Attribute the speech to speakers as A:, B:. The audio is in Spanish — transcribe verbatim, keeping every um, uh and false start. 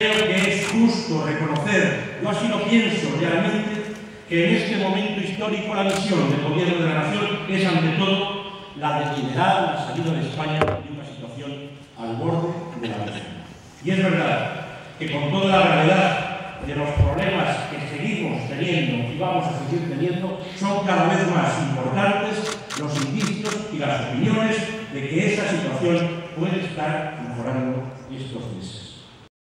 A: Creo que es justo reconocer, yo así lo pienso realmente, que en este momento histórico la misión del Gobierno de la Nación es ante todo la de liderar la salida de España de una situación al borde de la miseria. Y es verdad que con toda la gravedad de los problemas que seguimos teniendo y vamos a seguir teniendo, son cada vez más importantes los indicios y las opiniones de que esa situación puede estar